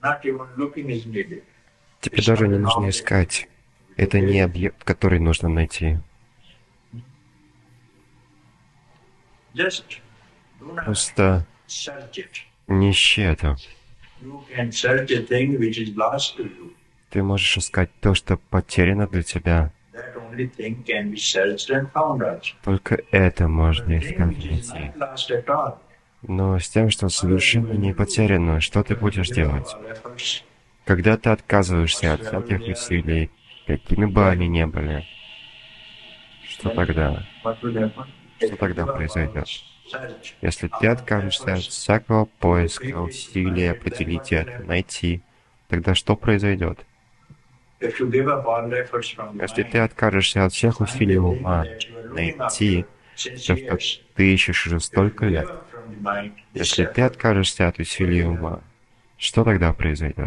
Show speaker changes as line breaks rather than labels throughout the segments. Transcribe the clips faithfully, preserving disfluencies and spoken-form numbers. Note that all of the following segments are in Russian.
Тебе даже не нужно искать. Это не объект, который нужно найти. Просто не ищи это. Ты можешь искать то, что потеряно для тебя. Только это можно искать и найти. Но с тем, что совершенно не потеряно, что ты будешь делать? Когда ты отказываешься от всяких усилий, какими бы они ни были, что тогда? Что тогда произойдет? Если ты откажешься от всякого поиска, усилия, определить это, найти, тогда что произойдет? Если ты откажешься от всех усилий ума найти то, что ты ищешь уже столько лет, если ты откажешься от усилий ума, что тогда произойдет?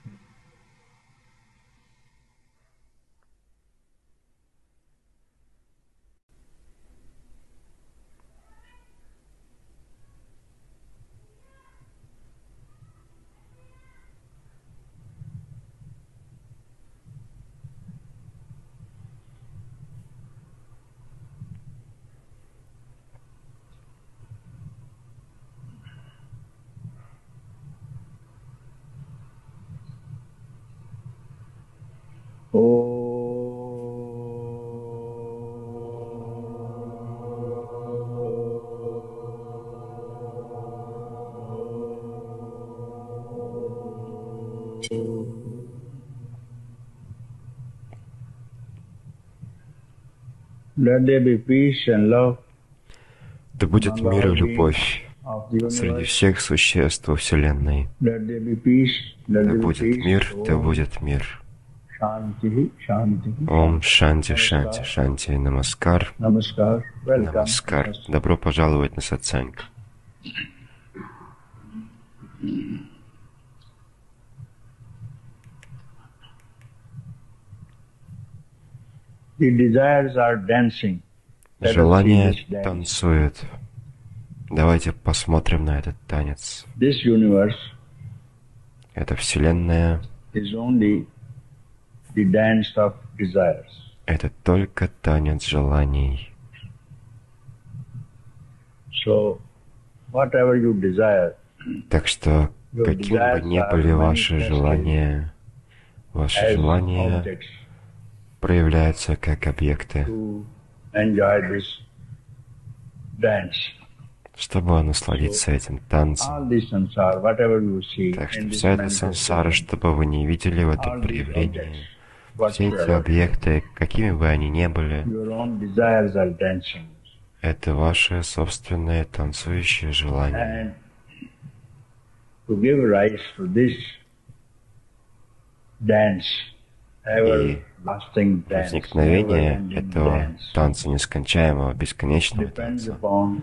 Да будет мир и любовь среди всех существ во Вселенной. Да будет мир, да будет мир. Ом Шанти, Шанти, Шанти, Намаскар. Намаскар. Добро пожаловать на сатсанг. Желание танцует. Давайте посмотрим на этот танец. Эта Вселенная — это только танец желаний. Так что, каким бы ни были ваши желания, ваши желания проявляются как объекты, чтобы насладиться этим танцем. Так что вся эта сансара, чтобы вы не видели в этом проявлении, все эти объекты, какими бы они ни были, это ваши собственные танцующие желания. И возникновение этого танца, нескончаемого, бесконечного танца,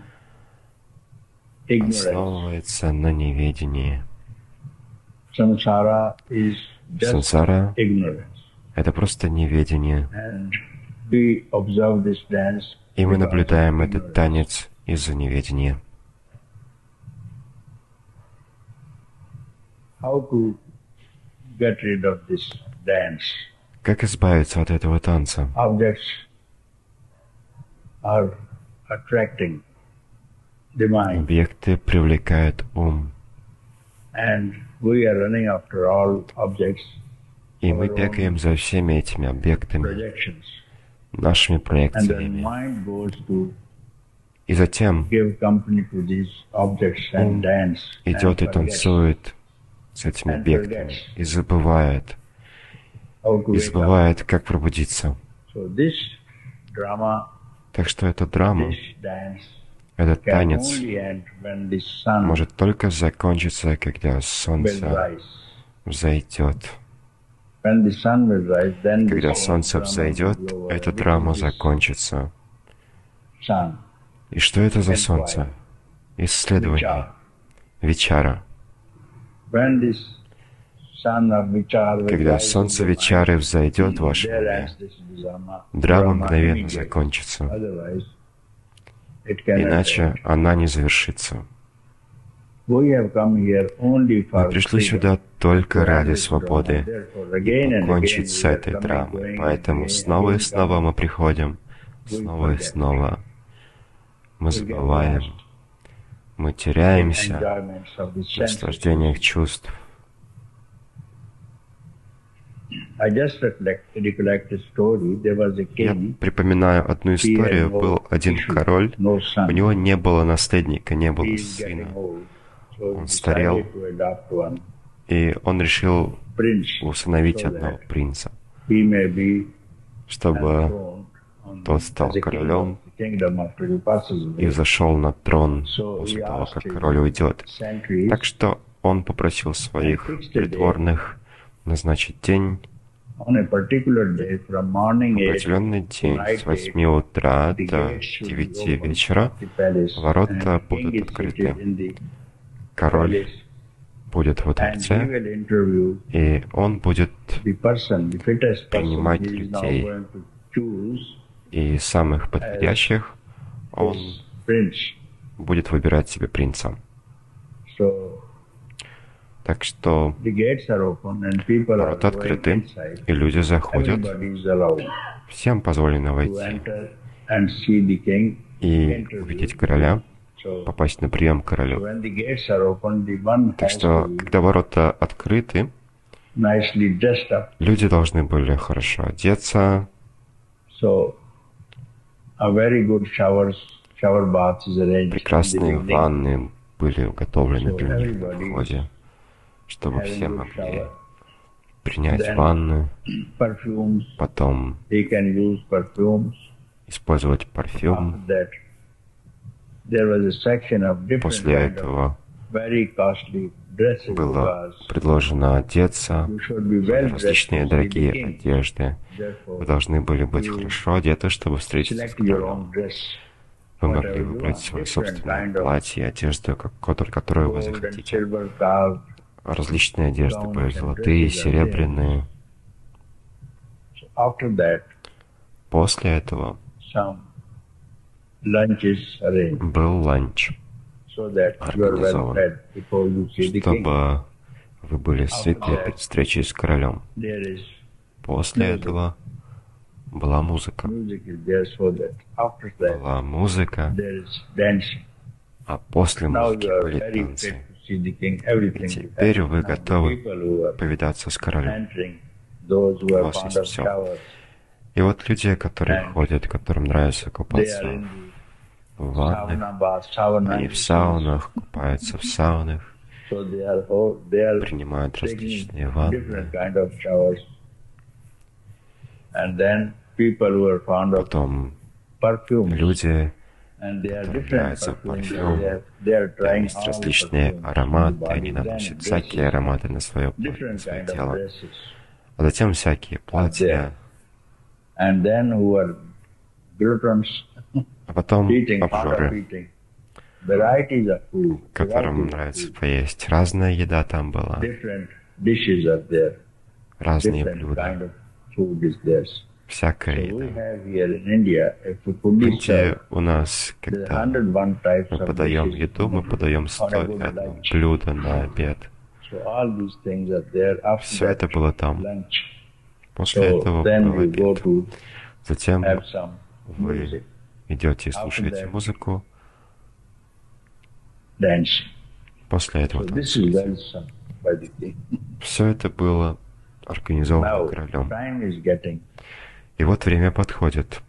основывается на неведении. Сансара — это просто неведение. И мы наблюдаем этот танец из-за неведения. Как избавиться от этого танца? Объекты привлекают ум. И мы бегаем за всеми этими объектами, нашими проекциями. И затем ум идет и танцует с этими объектами, и забывает, и забывает, как пробудиться. Так что эта драма, этот танец может только закончиться, когда солнце взойдет. Когда солнце взойдет, эта драма закончится. И что это за солнце? Исследование. Вичара. Когда солнце Вичары взойдет в вашем уме, драма мгновенно закончится. Иначе она не завершится. Мы пришли сюда только ради свободы и покончить с этой драмой. Поэтому снова и снова мы приходим, снова и снова мы забываем, мы теряемся в наслаждениях чувств. Я припоминаю одну историю. Был один король, у него не было наследника, не было сына. Он старел, и он решил усыновить одного принца, чтобы тот стал королем и взошел на трон после того, как король уйдет. Так что он попросил своих придворных назначить день, в определенный день с восьми утра до девяти вечера ворота будут открыты. Король будет во дворце, и он будет принимать людей. И из самых подходящих он будет выбирать себе принца. Так что ворота открыты, и люди заходят. Всем позволено войти и увидеть короля, попасть на прием к королю. Так что, когда ворота открыты, люди должны были хорошо одеться. Прекрасные ванны были уготовлены для них на входе, чтобы все могли принять ванну, потом использовать парфюм. После этого было предложено одеться в различные дорогие одежды. Вы должны были быть хорошо одеты, чтобы встретиться с королем. Вы могли выбрать свое собственное платье, одежду, которую вы захотите. Различные одежды были золотые, серебряные. После этого был ланч организован, чтобы вы были сыты перед встречей с королем. После этого была музыка. Была музыка, а после музыки были танцы. И теперь вы готовы повидаться с королем. У вас есть все. И вот люди, которые ходят, которым нравится купаться в ваннах, они в саунах, купаются в саунах, принимают различные ванны. Потом люди, которым нравится парфюм, там есть различные ароматы, они наносят всякие ароматы на свое, на свое тело, а затем всякие платья, а потом обжоры, которым нравится поесть. Разная еда там была, разные блюда, всякая еда. В Индии у нас, когда мы подаем еду, мы подаем сто одно блюдо на обед. Все это было там. После этого был обед. Затем вы идете и слушаете музыку. После этого танцуете. Все это было организовано королем. И вот время подходит.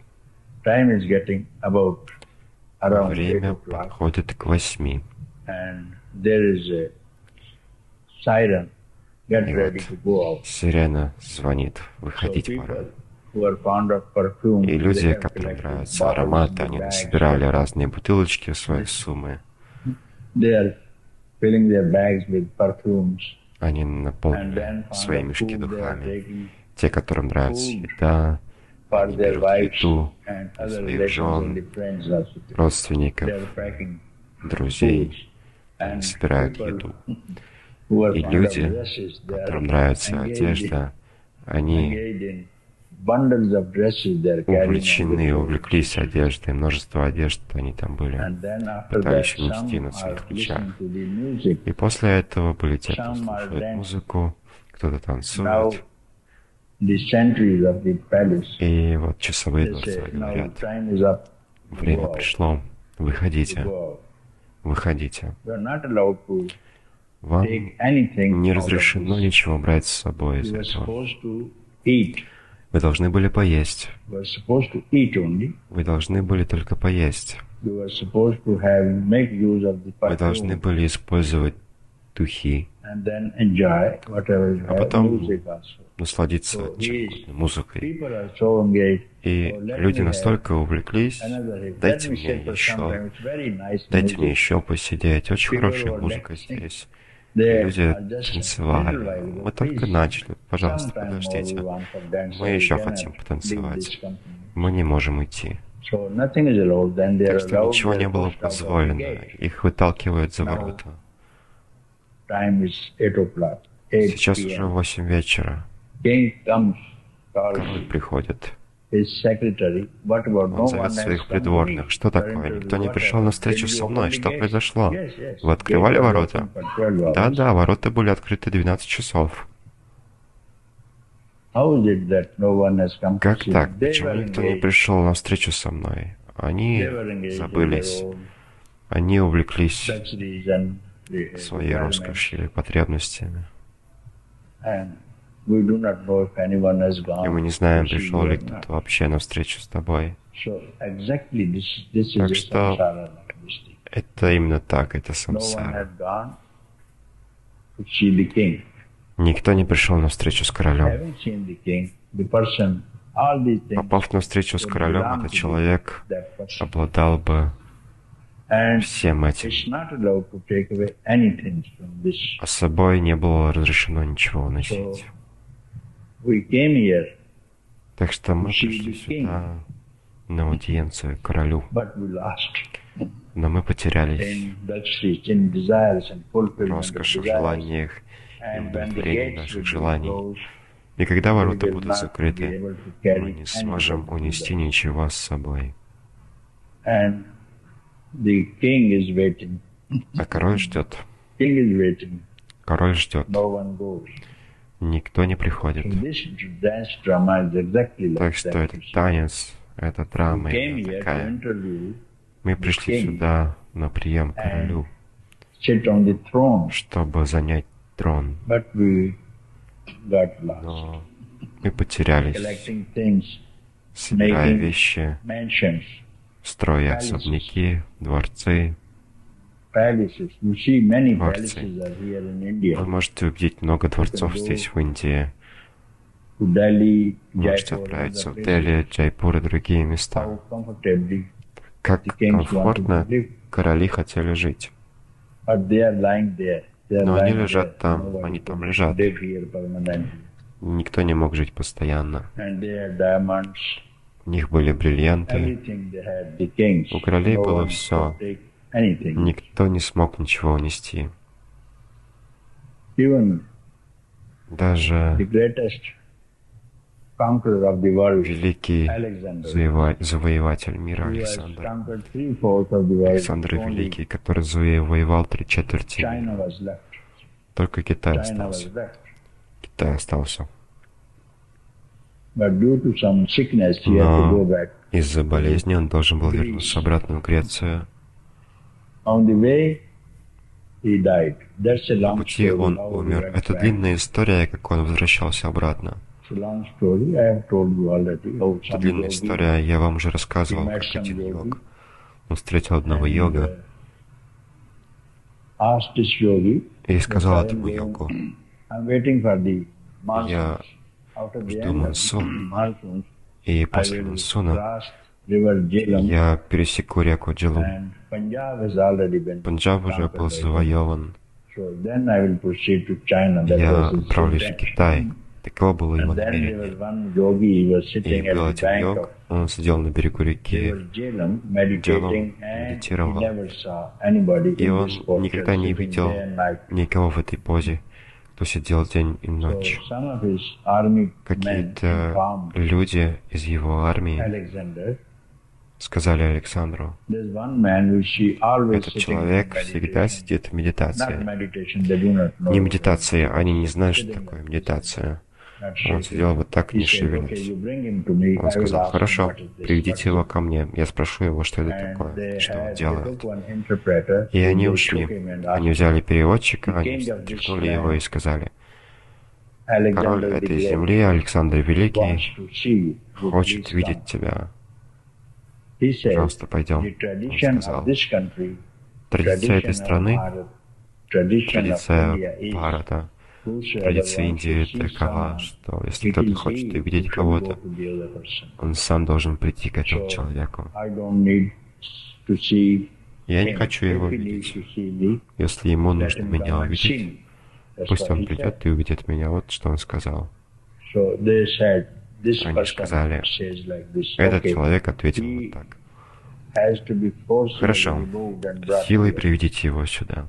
Время подходит к восьми. И вот сирена звонит, выходить пора. И люди, которым нравятся ароматы, они насобирали разные бутылочки в свои суммы. Они наполнили свои мешки духами. Те, которым нравится еда, они берут еду для своих жен, родственников, друзей, они собирают еду. И люди, которым нравится одежда, они увлечены, увлеклись одеждой, множество одежд они там были, пытались нести на своих плечах. И после этого были те, кто слушает музыку, кто-то танцует. И вот часовые дворца говорят: время пришло, выходите, выходите. Вам не разрешено ничего брать с собой из этого. Вы должны были поесть. Вы должны были только поесть. Вы должны были использовать духи, а потом насладиться музыкой. И люди настолько увлеклись: дайте мне еще, дайте мне еще посидеть, очень хорошая музыка здесь. Люди танцевали. Мы только начали. Пожалуйста, подождите. Мы еще хотим потанцевать. Мы не можем уйти. Так что ничего не было позволено. Их выталкивают за ворота. Сейчас уже восемь вечера. Король приходит. Он зовет своих придворных. Что такое? Никто не пришел на встречу со мной. Что произошло? Вы открывали ворота? Да-да, ворота были открыты двенадцать часов. Как так? Почему никто не пришел на встречу со мной? Они забылись. Они увлеклись своей роскошью и потребностями. И мы не знаем, пришел ли кто-то вообще на встречу с тобой. Так что это именно так, это самсара. Никто не пришел на встречу с королем. Попав на встречу с королем, этот человек обладал бы всем этим. А с собой не было разрешено ничего уносить. Так что мы пришли сюда на аудиенцию к королю. Но мы потерялись в роскоши, в желаниях и удовлетворении наших желаний. И когда ворота будут закрыты, мы не сможем унести ничего с собой. А король ждет. Король ждет. Никто не приходит. Так что этот танец, эта драма именно такая. Мы пришли сюда на прием к королю, чтобы занять трон. Но мы потерялись, собирая вещи, строя особняки, дворцы. Дворцы. Вы можете увидеть много дворцов здесь, в Индии. Можете отправиться в Дели, Джайпур и другие места. Как комфортно короли хотели жить. Но они лежат там, они там лежат. Никто не мог жить постоянно. У них были бриллианты. У королей было все. Никто не смог ничего унести. Даже великий завоеватель мира Александр, Александр Великий, который завоевал три четверти мира. Только Китай остался. Китай остался. Но из-за болезни он должен был вернуться обратно в Грецию. На пути он умер. Это длинная история, как он возвращался обратно. Это длинная история, я вам уже рассказывал, как один йог. Он встретил одного йога и сказал этому йогу: я жду монсун, и после монсуна я пересеку реку Джелум. Пенджаб уже был завоеван. Я отправлюсь в Китай. Таково было его намерение. И был один йог, он сидел на берегу реки Джелум, медитировал. И он никогда не видел никого в этой позе, кто сидел день и ночь. Какие-то люди из его армии сказали Александру: этот человек всегда сидит в медитации. Не медитация, они не знают, что такое медитация. Он сидел вот так, не шевелясь. Он сказал: хорошо, приведите его ко мне. Я спрошу его, что это такое, что он делает. И они ушли. Они взяли переводчика, они встряхнули его и сказали: король этой земли, Александр Великий, хочет видеть тебя. Пожалуйста, пойдем. Он сказал: традиция этой страны, традиция Бхарата, традиция Индии такова, что если кто-то хочет увидеть кого-то, он сам должен прийти к этому человеку. Я не хочу его видеть. Если ему нужно меня увидеть, пусть он придет и увидит меня. Вот что он сказал. Они сказали: этот человек ответил вот так: хорошо, силой приведите его сюда.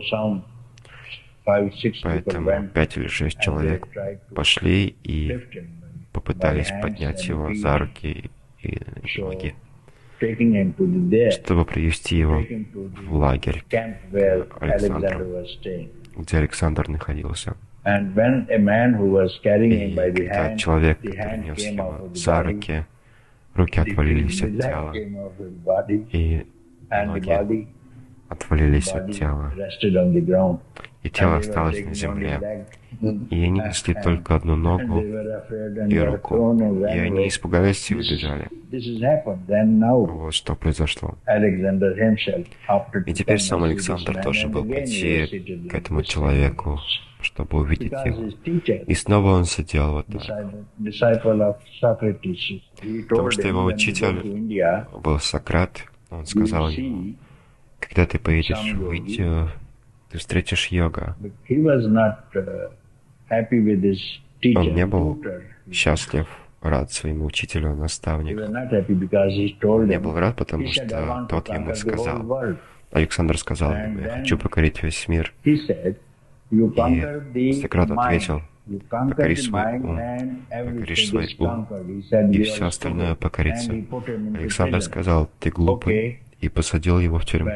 Поэтому пять или шесть человек пошли и попытались поднять его за руки и ноги, чтобы привести его в лагерь к Александру, где Александр находился. И когда человек, который нес его за руки, руки отвалились от тела, и ноги отвалились от тела, и тело осталось на земле. И они несли только одну ногу и руку, и они испугались и убежали. Вот что произошло. И теперь сам Александр должен был пойти к этому человеку, чтобы увидеть его. И снова он сидел вот так. Потому что его учитель был Сократ. Он сказал ему: когда ты поедешь в Индию, ты встретишь йога. Он не был счастлив, рад своему учителю, наставнику. Он не был рад, потому что тот ему сказал. Александр сказал ему: я хочу покорить весь мир. И Сократ ответил: покори свой ум, покоришь свой ум, и все остальное покорится. Александр сказал: ты глупый, и посадил его в тюрьму.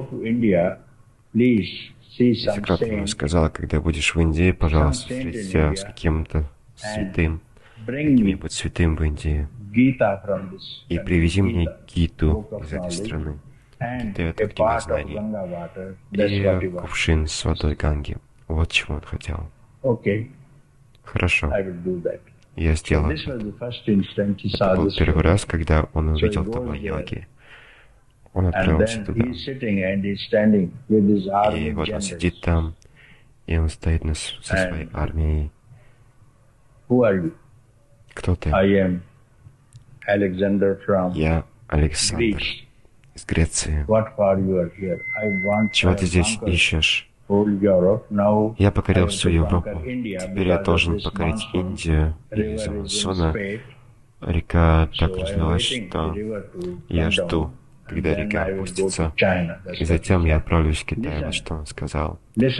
И Сократ ему сказал: когда будешь в Индии, пожалуйста, встретися с каким-то святым, каким-нибудь святым в Индии, и привези мне Гиту из этой страны. Гита — это книга знаний. И кувшин с водой Ганги. Вот чего он хотел. Хорошо. Я сделал это. Это был первый раз, когда он увидел того йоги. Он отправился туда. И вот он сидит там, и он стоит на, со своей армией. Кто ты? Я Александр из Греции. Чего ты здесь ищешь? Я покорил всю Европу. Теперь я должен покорить Индию. И из Амазона река так развилась, что я жду, когда река опустится, и затем я отправлюсь в Китай. Вот что он сказал.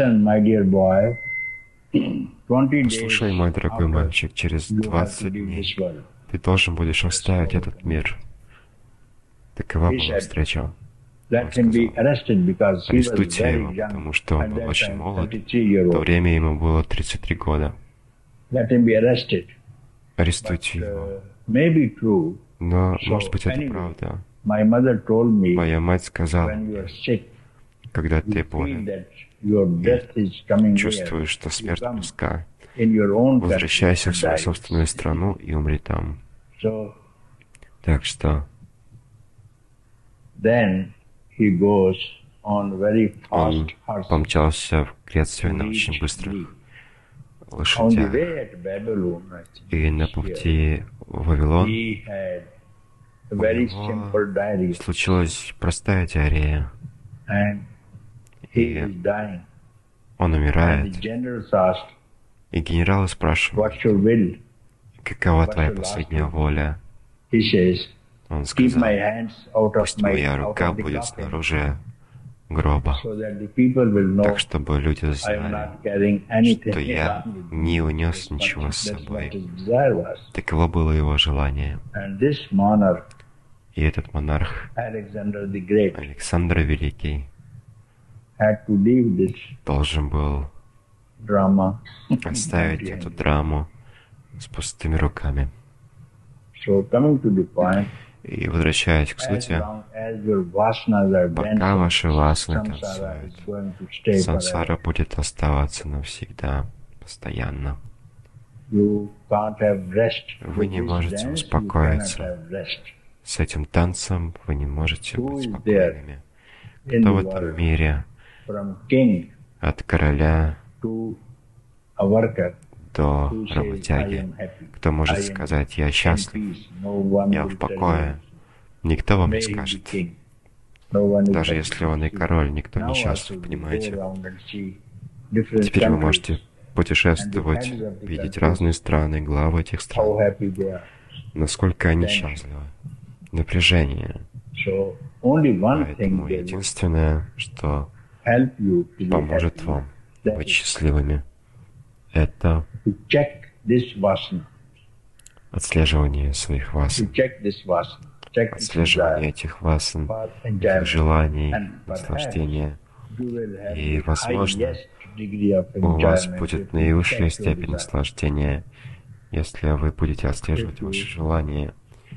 Послушай, мой дорогой мальчик, через двадцать дней ты должен будешь оставить этот мир. Такова была встреча. Он сказал: арестуйте его, потому что он был очень молод. В то время ему было тридцать три года. Арестуйте его. Но, может быть, это правда. Моя мать сказала мне: когда ты болен и чувствуешь, что смерть близка, возвращайся в свою собственную страну и умри там. Так что он помчался в Грецию на очень быстрых лошадях. И на пути в Вавилон у него случилась простая диарея. И он умирает. И генералы спрашивают: какова твоя последняя воля? Он сказал: пусть моя рука будет снаружи гроба, так чтобы люди знали, что я не унес ничего с собой. Таково было его желание. И этот монарх, Александр Великий, должен был оставить эту драму с пустыми руками. И возвращаясь к сути, пока ваши васны танцуют, сансара будет оставаться навсегда, постоянно. Вы не можете успокоиться. С этим танцем вы не можете быть спокойными. Кто в этом мире, от короля до работяги, кто может сказать: «Я счастлив, я в покое», никто вам не скажет. Даже если он и король, никто не счастлив, понимаете? Теперь вы можете путешествовать, видеть разные страны, главы этих стран. Насколько они счастливы. Напряжение. Поэтому единственное, что поможет вам быть счастливыми, это отслеживание своих васан, отслеживание этих васан, этих желаний, наслаждения. И, возможно, у вас будет наивысшая степень наслаждения, если вы будете отслеживать ваши желания.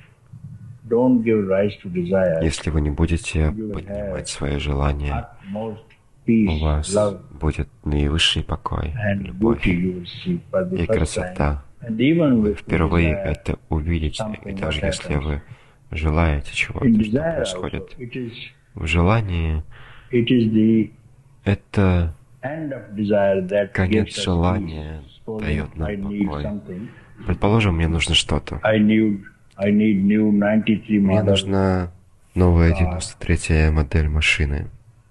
Если вы не будете поднимать свои желания, у вас будет наивысший покой, любовь и красота. Вы впервые это увидите, и даже если вы желаете чего-то, что происходит в желании, это конец желания дает нам покой. Предположим, мне нужно что-то. Мне нужна новая девяносто третья модель машины.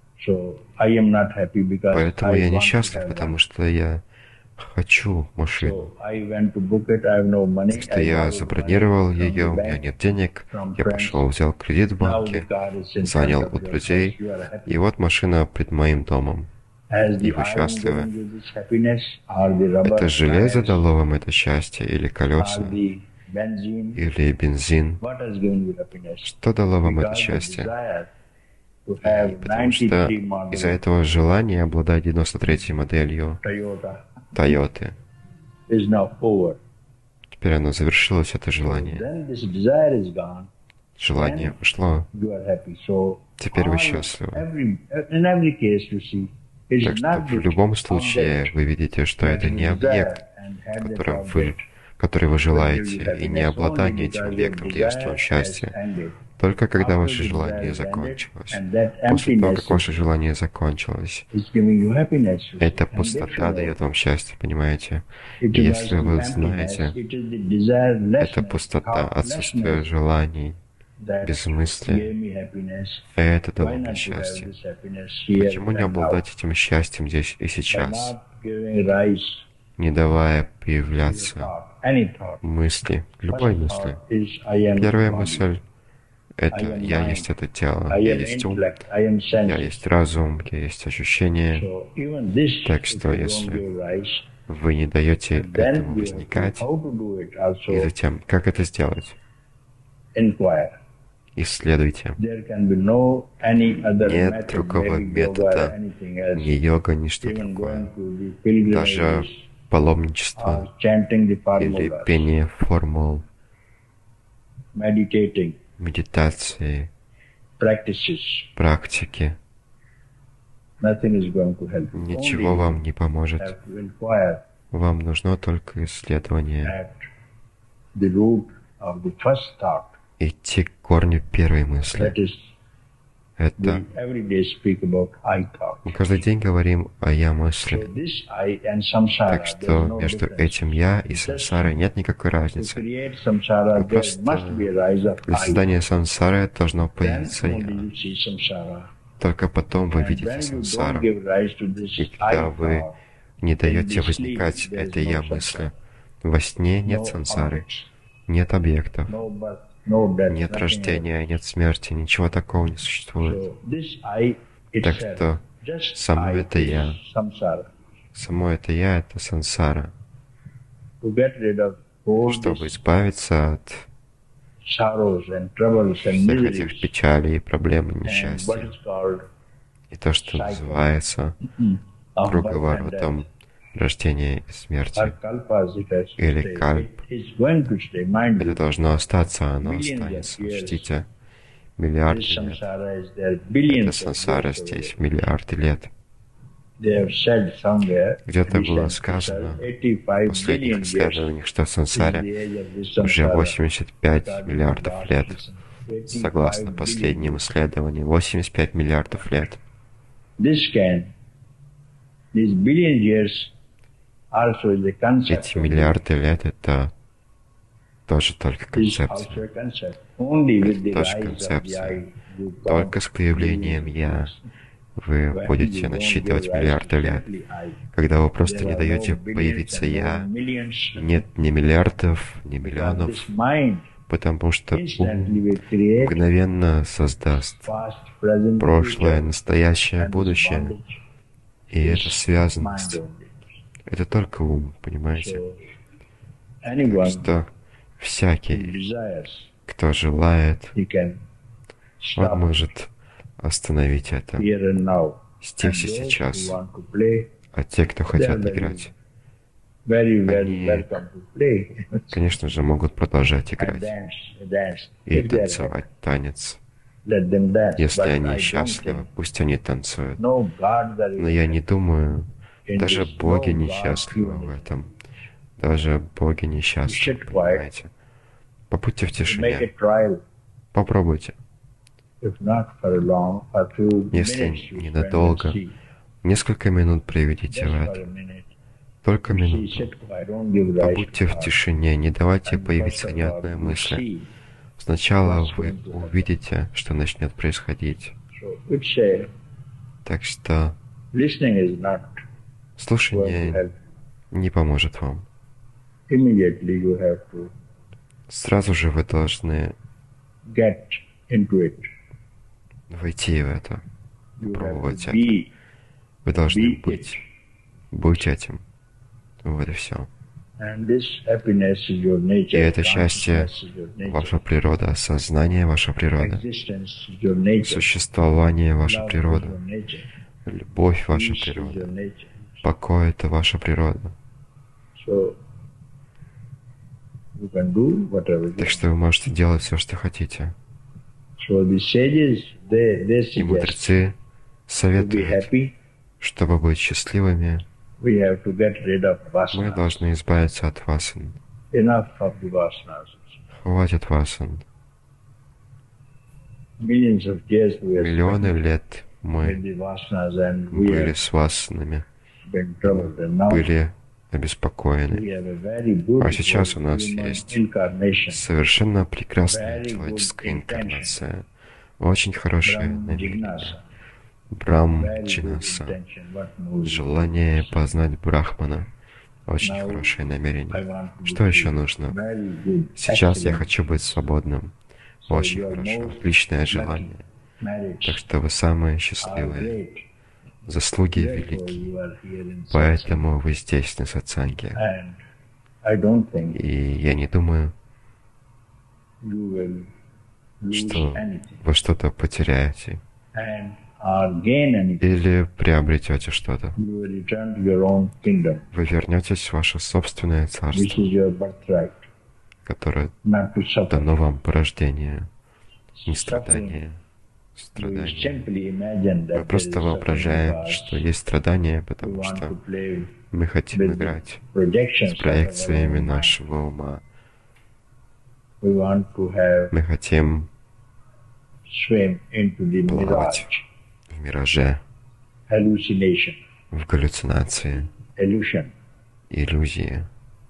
Поэтому я несчастлив, потому что я хочу машину. Что я забронировал ее, у меня нет денег, я пошел, взял кредит в банке, занял у друзей, и вот машина пред моим домом. И вы счастливы. Это железо дало вам это счастье, или колеса, или бензин? Что дало вам это счастье? И потому что из-за этого желания обладать девяносто третьей моделью Тойоты, теперь оно завершилось, это желание. Желание ушло. Теперь вы счастливы. Так что в любом случае вы видите, что это не объект, которым вы, который вы желаете, и не обладание этим объектом даст вам счастье. Только когда ваше желание закончилось. После того, как ваше желание закончилось, эта пустота дает вам счастье, понимаете? И если вы знаете, эта пустота, отсутствие желаний, без мысли, это дало мне счастье. Почему не обладать этим счастьем здесь и сейчас, не давая появляться мысли, любой мысли? Первая мысль — это «я есть это тело», «я есть ум», «я есть разум», «я есть ощущение». Так что если вы не даете этому возникать, и затем, как это сделать? Исследуйте. Нет другого метода, ни йога, ни что другое. Даже паломничество или пение формул, медитации, практики, ничего вам не поможет. Вам нужно только исследование, идти к корню первой мысли. Это мы каждый день говорим о «я-мысли». Так что между этим «я» и сансарой нет никакой разницы. Просто для создания сансары должно появиться «я». Только потом вы видите сансару. И когда вы не даете возникать этой «я-мысли», во сне нет сансары, нет объектов. Нет рождения, нет смерти, ничего такого не существует. Так что само это я, само это я — это сансара. Чтобы избавиться от всех этих печалей, проблем и несчастий. И то, что называется круговоротом рождения и смерти, или кальп, это должно остаться, оно останется. Ждите миллиарды лет. Это сансара здесь миллиарды лет. Где-то было сказано в последних исследованиях, что в сансаре уже восемьдесят пять миллиардов лет. Согласно последним исследованиям, восемьдесят пять миллиардов лет. Эти миллиарды лет — это тоже только концепция. Это тоже концепция. Только с появлением «я» вы будете насчитывать миллиарды лет. Когда вы просто не даете появиться «я», нет ни миллиардов, ни миллионов, потому что ум мгновенно создаст прошлое, настоящее, будущее. И эта связанность — это только ум, понимаете? Так что всякий, кто желает, он может остановить это здесь и сейчас. А те, кто хотят играть, они, конечно же, могут продолжать играть и танцевать танец. Если они счастливы, пусть они танцуют. Но я не думаю, даже боги несчастливы в этом. Даже боги несчастливы, понимаете? Побудьте в тишине. Попробуйте. Если ненадолго, несколько минут проведите в этом. Только минуту. Побудьте в тишине, не давайте появиться ни одной мысли. Сначала вы увидите, что начнет происходить. Так что слушание не поможет вам. Сразу же вы должны войти в это, пробовать это. Вы должны быть, быть этим. Вот и все. И это счастье — ваша природа, сознание — ваша природа, существование — ваша природа, любовь — ваша природа, покой — это ваша природа. Так что вы можете делать все, что хотите. И мудрецы советуют, чтобы быть счастливыми, мы должны избавиться от васан. Хватит васан. Миллионы лет мы были с васанами, были обеспокоены. А сейчас у нас есть совершенно прекрасная человеческая инкарнация, очень хорошее намерение. Брахмджинаса, желание познать Брахмана, очень хорошее намерение. Что еще нужно? Сейчас я хочу быть свободным. Очень хорошо, отличное желание. Так что вы самые счастливые. Заслуги велики. Поэтому вы здесь, на сатсанге. И я не думаю, что вы что-то потеряете или приобретете что-то. Вы вернетесь в ваше собственное царство, которое дано вам по рождению. Не страдание. Страдания. Мы просто воображаем, что есть страдания, потому что мы хотим играть с проекциями нашего ума. Мы хотим плавать в мираже, в галлюцинации, иллюзии.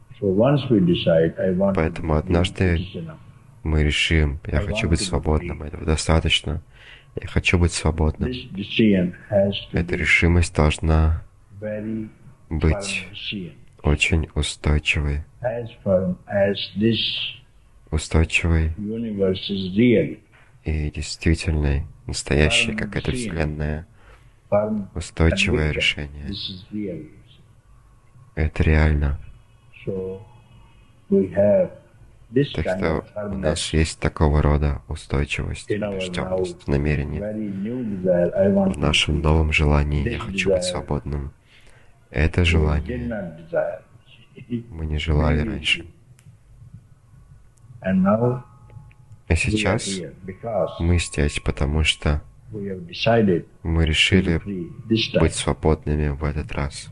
Поэтому однажды мы решим, я хочу быть свободным, этого достаточно. Я хочу быть свободным. Эта решимость должна быть очень устойчивой. Устойчивой и действительной, настоящей, как эта Вселенная, устойчивое решение. Это реально. Так что у нас есть такого рода устойчивость, убежденность, намерение. В нашем новом желании «я хочу быть свободным». Это желание мы не желали раньше. А сейчас мы здесь, потому что мы решили быть свободными в этот раз.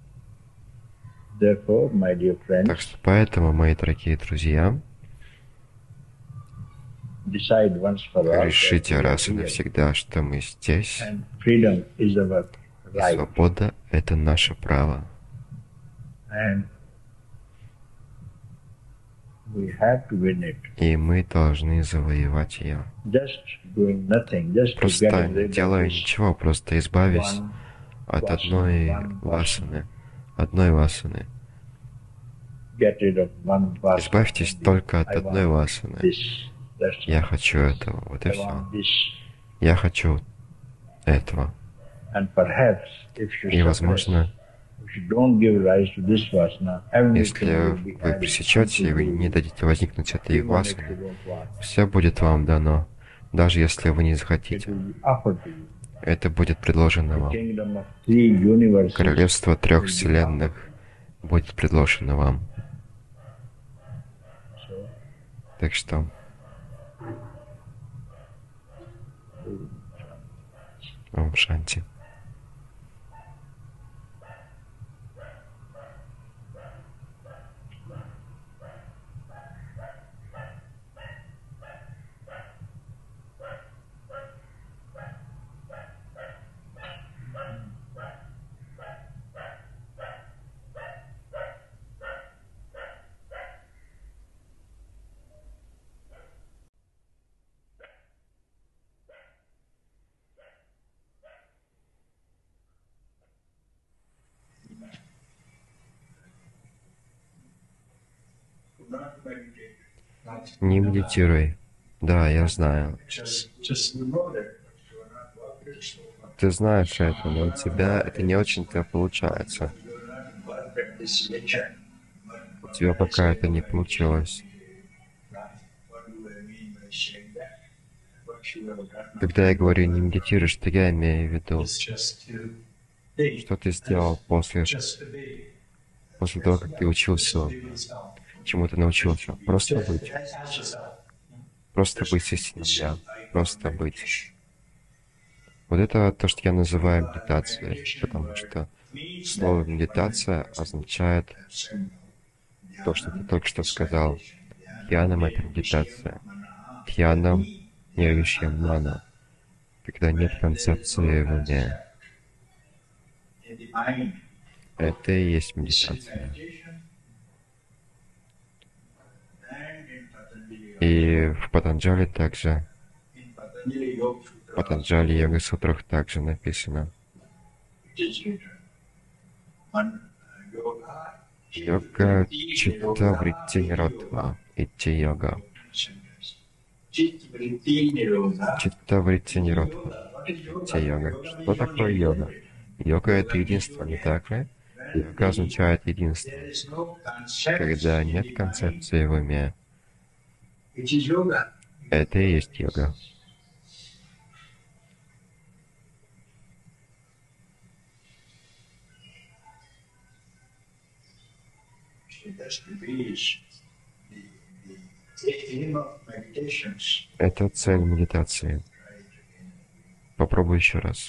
Так что поэтому, мои дорогие друзья, решите раз и навсегда, что мы здесь, и свобода — это наше право. И мы должны завоевать ее. Просто не делая ничего, просто избавясь от одной васаны. Одной васаны. Избавьтесь только от одной васаны. Я хочу этого, вот и все. Я хочу этого. И, возможно, если вы пресечете и вы не дадите возникнуть этой васане, все будет вам дано, даже если вы не захотите. Это будет предложено вам. Королевство трех вселенных будет предложено вам. Так что Ом Шанти. Не медитируй. Да, я знаю. Ты знаешь это, но у тебя это не очень-то получается. У тебя пока это не получилось. Когда я говорю «не медитируешь», что я имею в виду? Что ты сделал после, после того, как ты учился? Чему ты научился? Просто быть. Просто быть истинным «я». Просто быть. Вот это то, что я называю медитацией, потому что слово «медитация» означает то, что ты только что сказал. Дхьянам — это медитация. Дхьянам — нирвишьям мана, когда нет концепции в уме. Это и есть медитация. И в Патанджали также, в Патанджали Йога Сутрах также написано. Йога читта вритти ниродха, итти йога. Читта вритти ниродха, итти йога. Что такое йога? Йога — это единство, не так ли? Йога означает единство, когда нет концепции в уме. Это и есть йога. Это цель медитации. Попробуй еще раз.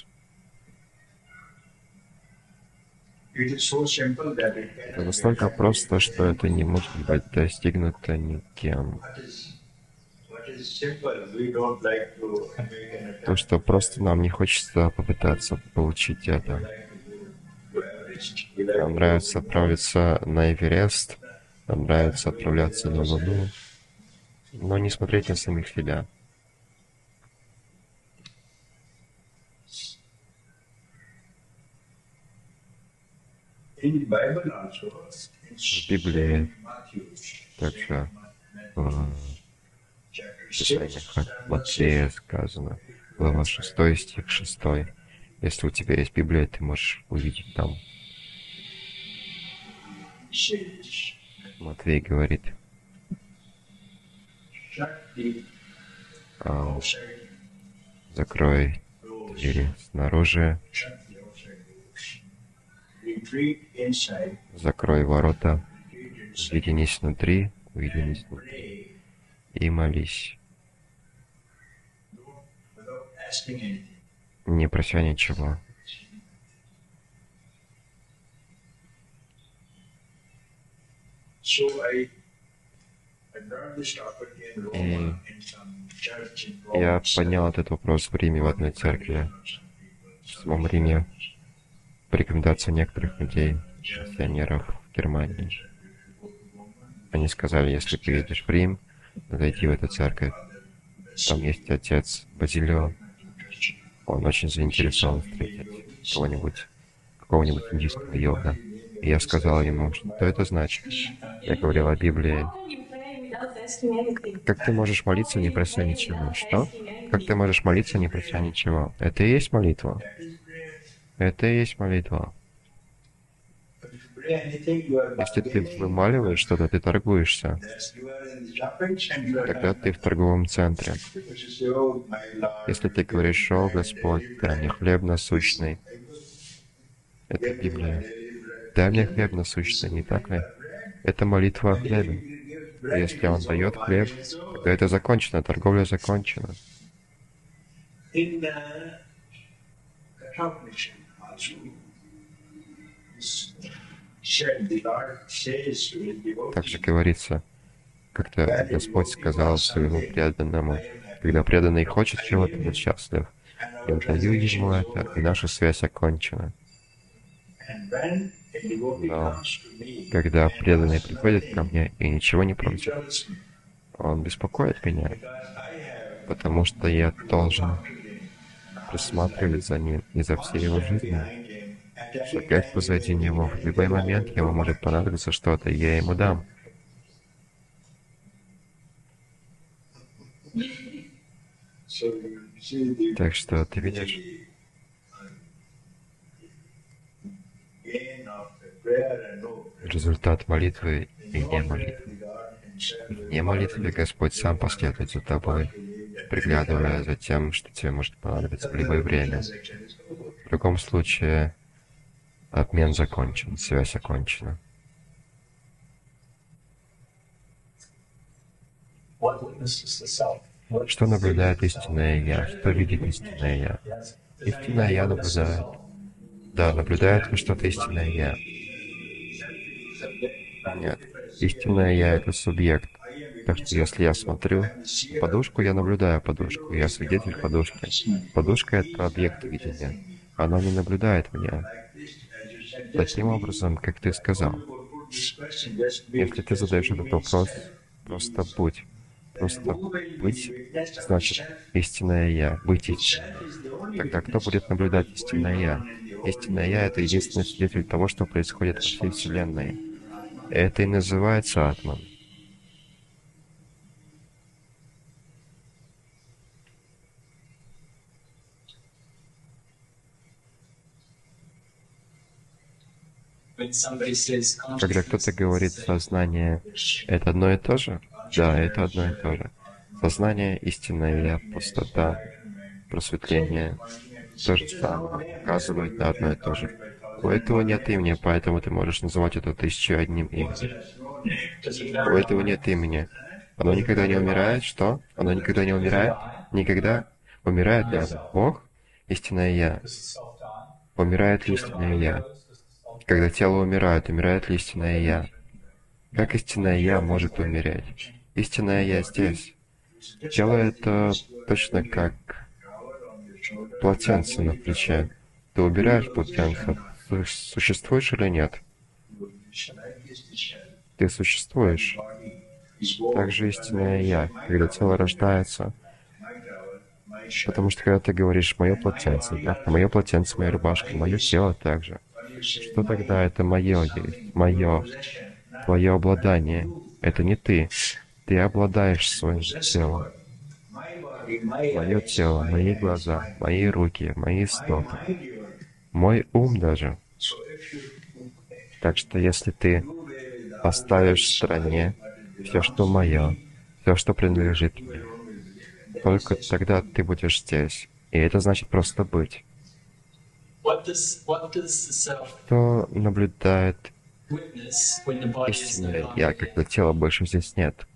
Это настолько просто, что это не может быть достигнуто никем. То, что просто нам не хочется попытаться получить это. Нам нравится отправиться на Эверест, нам нравится отправляться на Луну, но не смотреть на самих себя. В Библии также в Писаниях от Матфея сказано, глава шестая, стих шестой. Если у тебя есть Библия, ты можешь увидеть там. Матвей говорит, а, закрой двери снаружи, закрой ворота, уединись внутри, уединись внутри и молись, не прося ничего. И я поднял этот вопрос в Риме, в одной церкви, в самом Риме, по рекомендации некоторых людей, миссионеров в Германии. Они сказали, если ты едешь в Рим, надо идти в эту церковь. Там есть отец Базилио. Он очень заинтересован встретить кого-нибудь, какого-нибудь индийского йога. И я сказал ему, что это значит. Я говорил о Библии. Как ты можешь молиться, не прося ничего? Что? Как ты можешь молиться, не прося ничего? Это и есть молитва. Это и есть молитва. Если ты вымаливаешь что-то, ты торгуешься. Тогда ты в торговом центре. Если ты говоришь: «О, Господь, дай мне хлеб насущный», это Библия. Дай мне хлеб насущный, не так ли? Это молитва о хлебе. И если Он дает хлеб, тогда это закончено, торговля закончена. Также говорится, как-то Господь сказал своему преданному, когда преданный хочет чего-то, он счастлив. Я даю ему это, и наша связь окончена. Но когда преданный приходит ко мне и ничего не просит, он беспокоит меня, потому что я должен присматривать за ним и за всей его жизнью, шагать позади него. В любой момент ему может понадобиться что-то, и я ему дам. Так что ты видишь, результат молитвы и не молитвы. Не молитвы Господь сам последует за тобой, приглядывая за тем, что тебе может понадобиться в любое время. В другом случае обмен закончен, связь окончена. Что наблюдает истинное Я? Что видит истинное Я? Истинное Я наблюдает. Да, наблюдает ли что-то истинное Я? Нет. Истинное Я — это субъект. Так что если я смотрю на подушку, я наблюдаю подушку. Я свидетель подушки. Подушка — это объект видения. Она не наблюдает меня. Таким образом, как ты сказал. Если ты задаешь этот вопрос, просто будь. Просто быть значит истинное Я. Быть истинным. Тогда кто будет наблюдать истинное Я? Истинное Я — это единственный свидетель того, что происходит во всей Вселенной. Это и называется Атман. Когда кто-то говорит «сознание» — это одно и то же? Да, это одно и то же. Сознание, истинное Я, пустота, просветление — то же самое, указывает на одно и то же. У этого нет имени, поэтому ты можешь называть это тысячу одним именем. У этого нет имени. Оно никогда не умирает, что? Оно никогда не умирает? Никогда? Умирает ли оно? Бог? Истинное Я. Умирает ли истинное Я? Когда тело умирает, умирает ли истинное Я? Как истинное Я может умереть? Истинное Я здесь. Тело — это точно как полотенце на плече. Ты убираешь полотенце. Существуешь или нет? Ты существуешь. Также истинное Я, когда тело рождается. Потому что когда ты говоришь «моё полотенце», да, моё полотенце, моя рубашка, моё тело также. Что тогда это моё есть? Моё. Твое обладание. Это не ты. Ты обладаешь своим телом. мое тело, мои глаза, мои руки, мои стопы, мой ум даже. Так что если ты оставишь в стороне все, что мое, все, что принадлежит мне, только тогда ты будешь здесь. И это значит просто быть. Что наблюдает истинное я, когда тела больше здесь нет?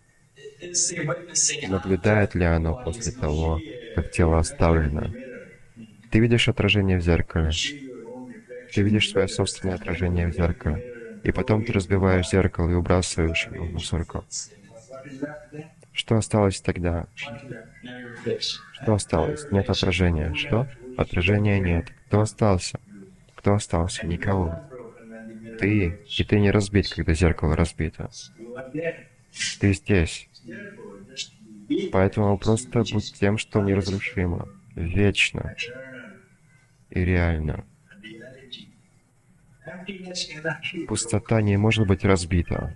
Наблюдает ли оно после того, как тело оставлено? Ты видишь отражение в зеркале. Ты видишь свое собственное отражение в зеркале. И потом ты разбиваешь зеркало и выбрасываешь его в мусорку. Что осталось тогда? Что осталось? Нет отражения. Что? Отражения нет. Кто остался? Кто остался? Никого. Ты. И ты не разбит, когда зеркало разбито. Ты здесь. Поэтому просто будь тем, что неразрушимо, вечно и реально. Пустота не может быть разбита.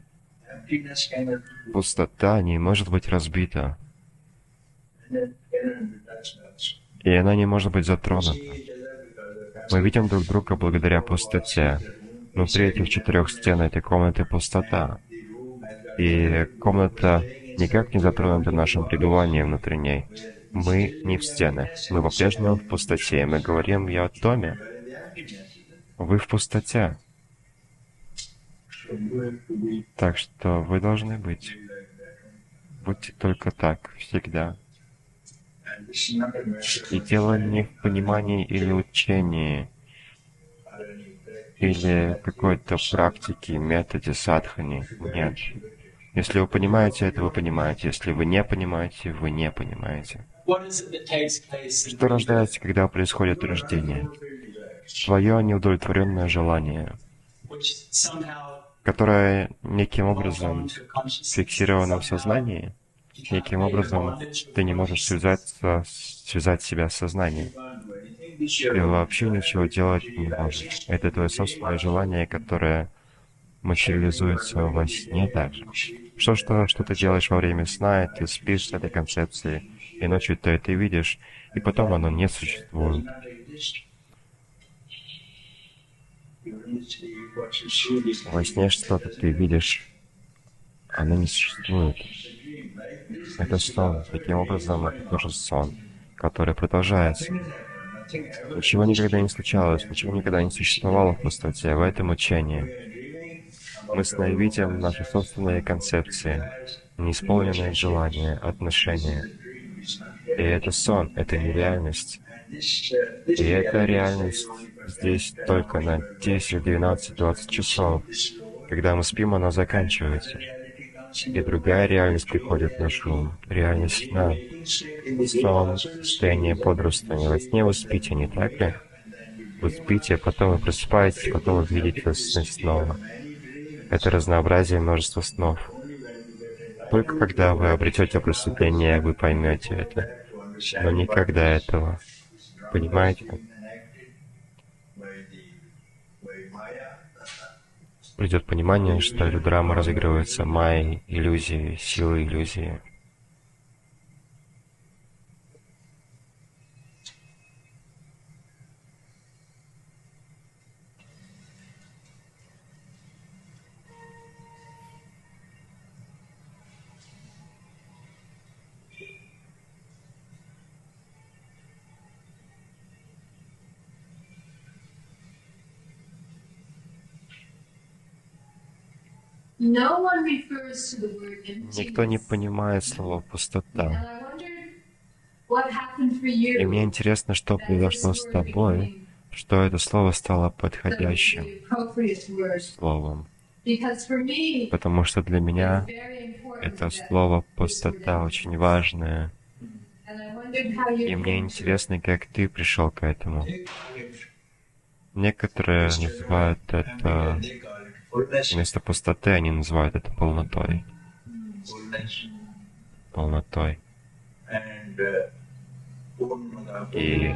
Пустота не может быть разбита. И она не может быть затронута. Мы видим друг друга благодаря пустоте. Внутри этих четырех стен этой комнаты пустота. И комната никак не затронута нашим пребыванием внутри ней. Мы не в стенах. Мы по-прежнему в пустоте. Мы говорим, я в доме. Вы в пустоте. Так что вы должны быть. Будьте только так, всегда. И дело не в понимании или учении, или какой-то практике, методе садхани. Нет. Если вы понимаете это, вы понимаете. Если вы не понимаете, вы не понимаете. Что рождается, когда происходит рождение? Твое неудовлетворенное желание, которое неким образом фиксировано в сознании, неким образом ты не можешь связаться, связать себя с сознанием. Ты вообще ничего делать не можешь. Это твое собственное желание, которое материализуется во сне также. Что, что, что ты делаешь во время сна, ты спишь с этой концепцией, и ночью ты это видишь, и потом оно не существует. Во сне что-то ты видишь, оно не существует. Это сон. Таким образом, это тоже сон, который продолжается. Ничего никогда не случалось, ничего никогда не существовало в пустоте, в этом учении. Мы сновидим наши собственные концепции, неисполненные желания, отношения. И это сон, это нереальность. И эта реальность здесь только на десять, двенадцать, двадцать часов. Когда мы спим, она заканчивается. И другая реальность приходит в наш ум. Реальность сна. Сон, состояние бодрствования. Во сне вы спите, не так ли? Вы спите, потом вы просыпаетесь, потом вы видите сны снова. Это разнообразие множества снов. Только когда вы обретете просветление, вы поймете это. Но никогда этого. Понимаете? Придет понимание, что эта драма разыгрывается майей, иллюзией, силой иллюзии. Никто не понимает слово «пустота». И мне интересно, что произошло с тобой, что это слово стало подходящим словом. Потому что для меня это слово «пустота» очень важное. И мне интересно, как ты пришел к этому. Некоторые называют это... Вместо пустоты они называют это полнотой. Полнотой. И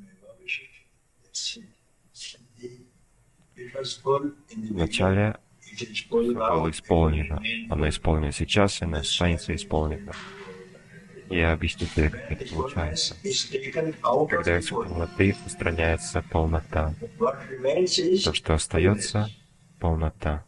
вначале было исполнено. Оно исполнено сейчас, и оно останется исполнено. Я объясню тебе, как это получается. Когда из полноты устраняется полнота, то, что остается, полнота.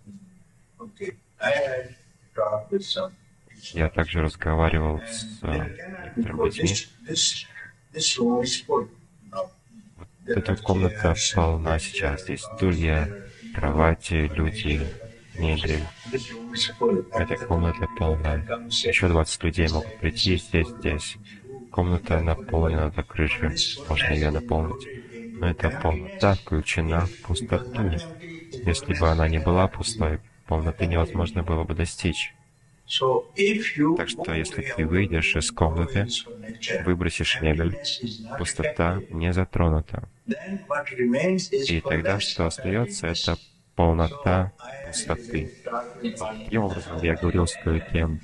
Я также разговаривал с некоторыми людьми. Вот эта комната полна сейчас. Здесь стулья, кровати, люди, мебель. Эта комната полна. Еще двадцать людей могут прийти и сесть здесь. Комната наполнена до крыши. Можно ее наполнить. Но эта полнота включена в пустоту. Если бы она не была пустой, полноты невозможно было бы достичь. Так что, если ты выйдешь из комнаты, выбросишь мебель, пустота не затронута. И тогда, что остается, это полнота пустоты. Таким образом, я говорил с кое-кем,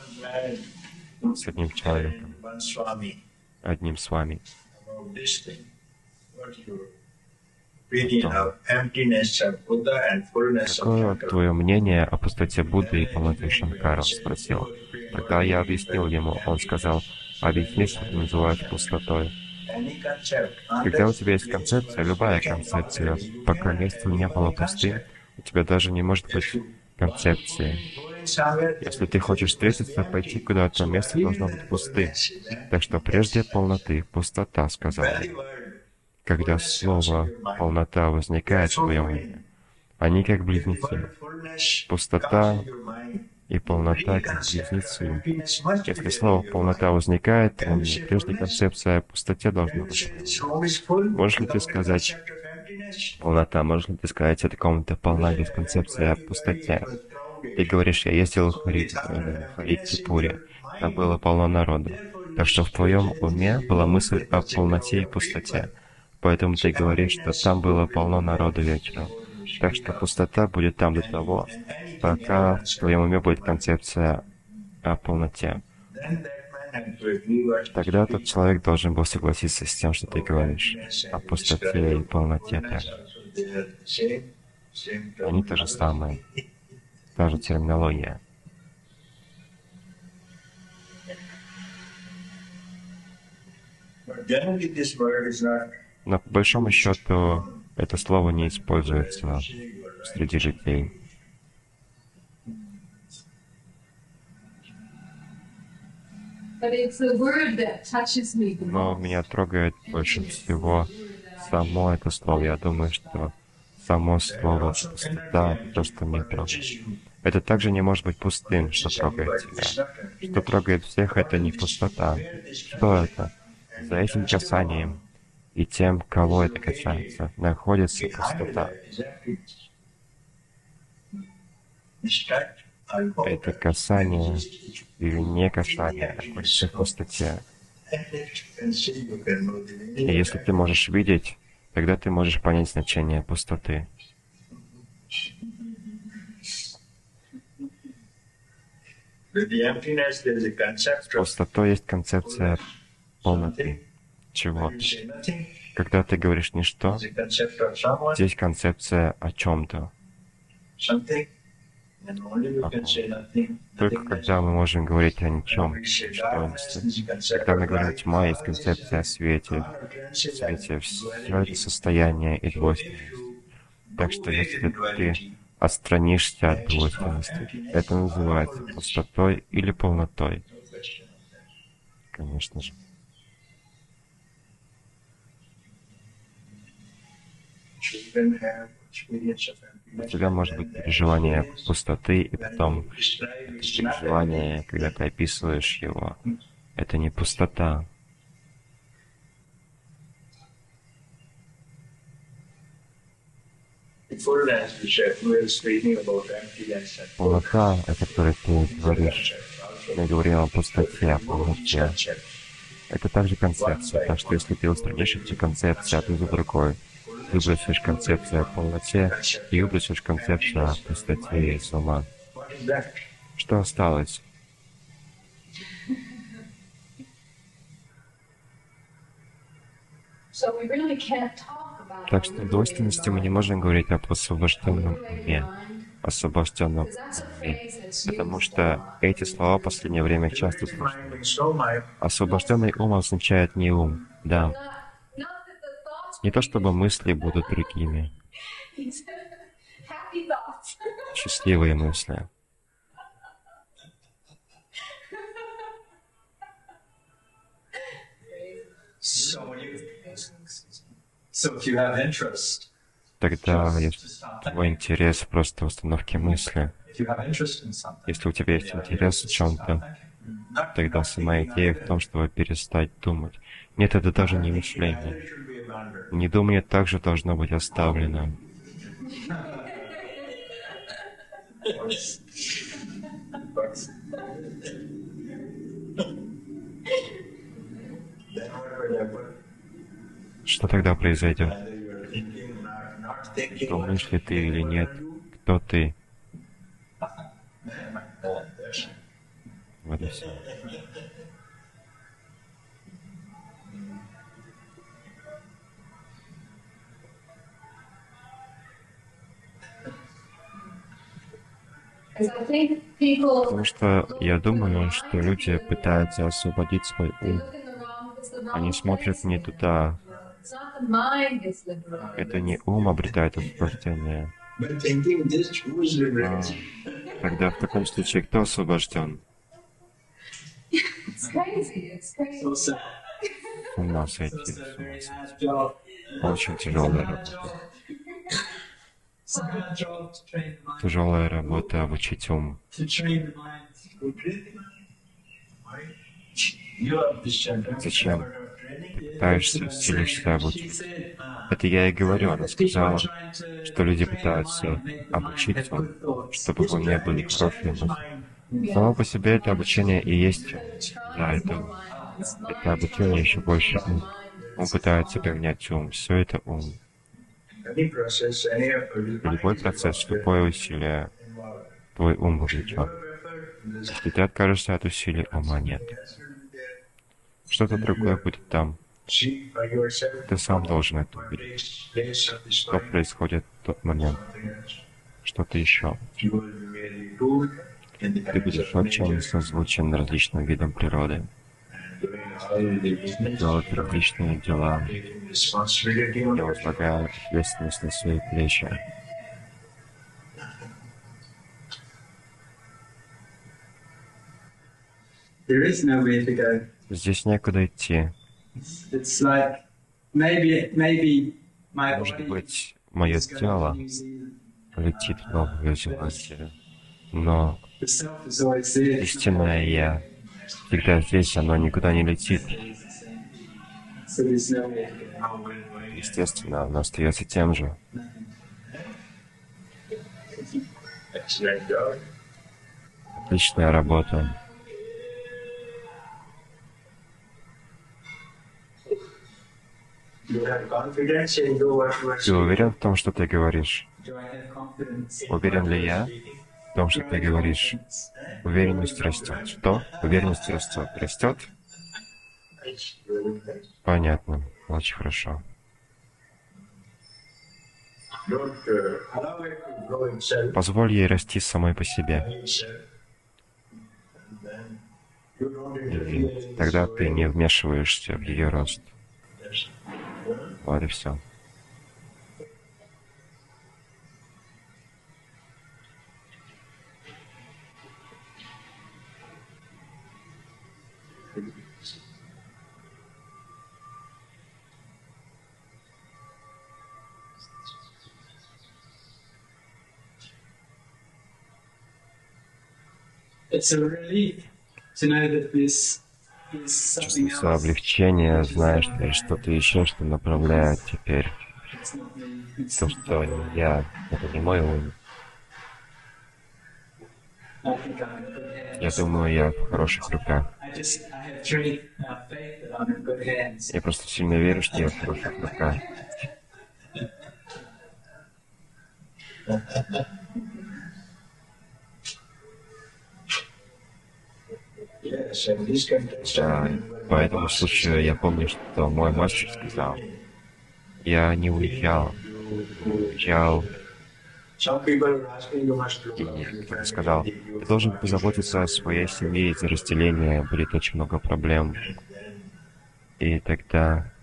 с одним человеком, одним с вами. Какое твое мнение о пустоте Будды и полноте Шанкара? Он спросил. Тогда я объяснил ему. Он сказал, объясни, что ты называешь пустотой. Когда у тебя есть концепция, любая концепция, пока место не было пустым, у тебя даже не может быть концепции. Если ты хочешь встретиться, пойти куда-то, место должно быть пустым. Так что прежде полноты, пустота, сказал я. Когда слово «полнота» возникает в твоем уме, они как близнецы. Пустота и полнота как близнецы. Если слово «полнота» возникает в уме, прежде концепция о пустоте должна быть. Можешь ли ты сказать «полнота», можешь ли ты сказать, эта комната полна без концепции о пустоте? Ты говоришь, я ездил в Харидипуре, там было полно народу. Так что в твоем уме была мысль о полноте и пустоте. Поэтому ты говоришь, что там было полно народу вечером. Так что пустота будет там до того, пока в твоем уме будет концепция о полноте. Тогда тот человек должен был согласиться с тем, что ты говоришь о пустоте и полноте также. Они то же самое, та же терминология. Но по большому счету это слово не используется среди людей. Но меня трогает больше всего само это слово. Я думаю, что само слово «пустота» — то, что меня трогает. Это также не может быть пустым, что трогает тебя. Что трогает всех, это не пустота. Что это? За этим касанием и тем, кого это касается, находится пустота. Это касание или не касание находится в пустоте. И если ты можешь видеть, тогда ты можешь понять значение пустоты. С пустотой есть концепция полноты чего-то. Когда ты говоришь «ничто», здесь концепция о чем-то. Только когда мы можем говорить о ничем, когда мы говорим «тьма», есть концепция о свете, свете, все это состояние и двойственность. Так что если ты отстранишься от двойственности, это называется пустотой или полнотой. Конечно же. У тебя может быть переживание пустоты, и потом это переживание, когда ты описываешь его, это не пустота. Полнота, о которой ты говоришь, мы говорим о пустоте, о полноте. Это также концепция, так что если ты устранишь эти концепции одну за другой, выбросишь концепцию о полноте и выбросишь концепцию о пустоте из ума. Что осталось? Так что в двойственности мы не можем говорить об освобожденном уме. освобожденном уме. Потому что эти слова в последнее время часто слышны. Освобожденный ум означает не ум, да. Не то чтобы мысли будут другими. Счастливые мысли. Тогда, если твой интерес просто в установке мысли, если у тебя есть интерес в чем-то, тогда сама идея в том, чтобы перестать думать. Нет, это даже не мышление. Недумание также должно быть оставлено. Что тогда произойдет? Думаешь ли ты или нет? Кто ты? Вот и все. Потому что я думаю, что люди пытаются освободить свой ум. Они смотрят не туда. Это не ум обретает освобождение. А, тогда в таком случае кто освобожден? С ума сойти, с ума сойти. Очень тяжелая работа. Тяжелая работа обучить ум. Зачем? Ты пытаешься, силишься обучить. Это я и говорю. Она сказала, что люди пытаются обучить ум, чтобы в уме были хорошие мысли. Само по себе это обучение и есть. Да, это, это обучение еще больше ум. Он пытается поменять ум. Все это ум. Любой процесс, любое усилие, твой ум вовлечен. Если ты откажешься от усилий, ума нет. Что-то другое будет там. Ты сам должен это увидеть. Что происходит в тот момент? Что-то еще. Ты будешь очень созвучен различным видам природы. Делать различные дела. Я возлагаю ответственность на свои плечи. Здесь некуда идти. Может быть, мое тело летит в Новую Зеландию, но истинное Я всегда здесь, оно никуда не летит. Естественно, оно остается тем же. Отличная работа. Ты уверен в том, что ты говоришь? Уверен ли я в том, что ты говоришь? Уверенность растет. Что? Уверенность растет. Растет? Понятно. Очень хорошо. Позволь ей расти самой по себе. И тогда ты не вмешиваешься в ее рост. Вот и все. Чувствуется облегчение, знаешь, что что-то еще, что направляет теперь. То, что я, это не мой ум. Я думаю, я в хороших руках. Я просто сильно верю, что я в хороших руках. Да, по этому случаю я помню, что мой мастер сказал, я не уезжал, уезжал И кто-то сказал, ты должен позаботиться о своей семье, из-за разделения будет очень много проблем. И тогда,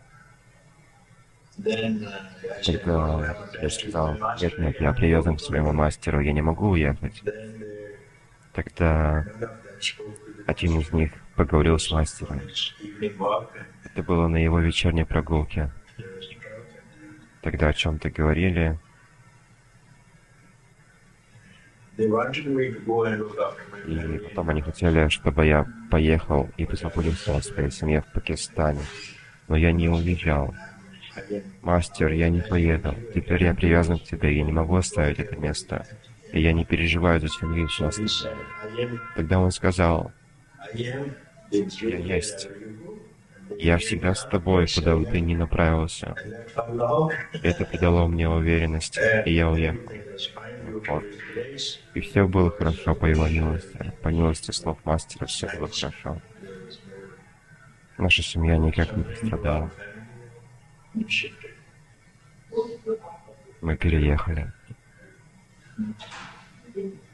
тогда я сказал, нет, нет, я привязан к своему мастеру, я не могу уехать. Тогда один из них поговорил с мастером. Это было на его вечерней прогулке. Тогда о чем-то говорили. И потом они хотели, чтобы я поехал и позаботился о своей семье в Пакистане. Но я не уезжал. Мастер, я не поеду. Теперь я привязан к тебе, я не могу оставить это место. И я не переживаю за семью часто. Тогда он сказал, я есть. Я всегда с тобой, куда бы ты ни направился. Это придало мне уверенности, и я уехал. Вот. И все было хорошо по его милости. По милости слов мастера все было хорошо. Наша семья никак не пострадала. Мы переехали.